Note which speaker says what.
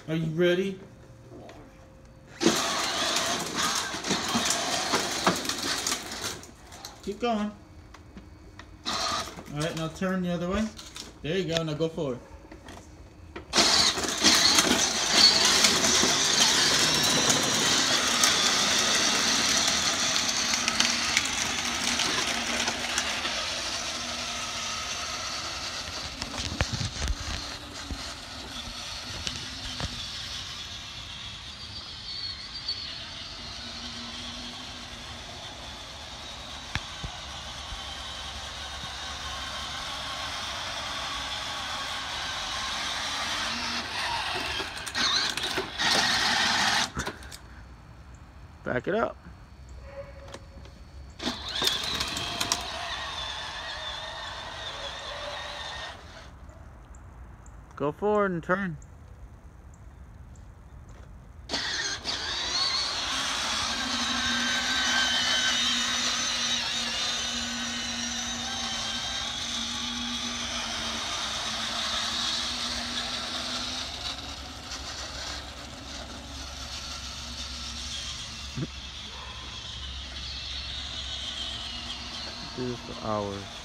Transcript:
Speaker 1: Are you ready? Keep going. Alright, now turn the other way. There you go, now go forward. Back it up. Go forward and turn. Do this for hours.